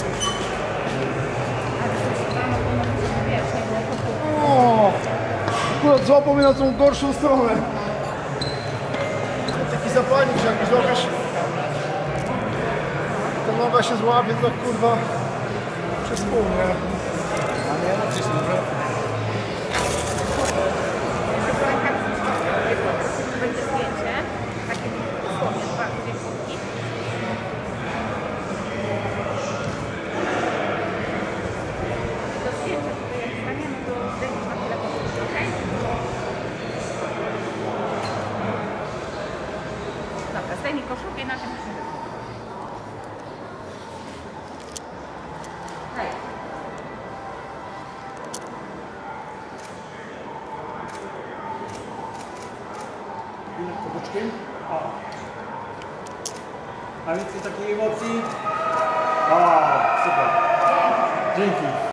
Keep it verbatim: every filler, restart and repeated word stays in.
O, akurat złapał mnie na tą gorszą stronę. Taki zapalnik, że jak złapiesz, ta noga się złapie, to kurwa przez pół, nie? A nie, no przecież dobrze. Będzie zdjęcie, takie dosłownie dwa, dwie fotki. Do zdjęcia tutaj jak staniemy, to zdejmiesz na chwilę podróż, okej? Dobra, zdejmij koszulkę i na tym musimy wyjść. Hej. Boczkiem? O. A więcej takiej emocji? O, super. Dzięki.